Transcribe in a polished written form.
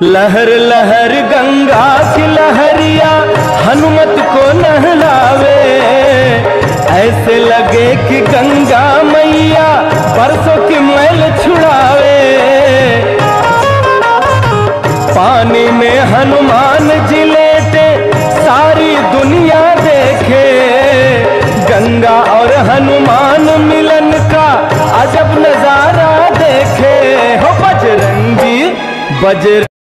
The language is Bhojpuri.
लहर लहर गंगा की लहरिया हनुमत को नहलावे, ऐसे लगे कि गंगा मैया बरसों की मैल छुड़ावे। पानी में हनुमान जी लेटे सारी दुनिया देखे, गंगा और हनुमान मिलन का अजब नजारा देखे। हो बजरंगी बजरंगी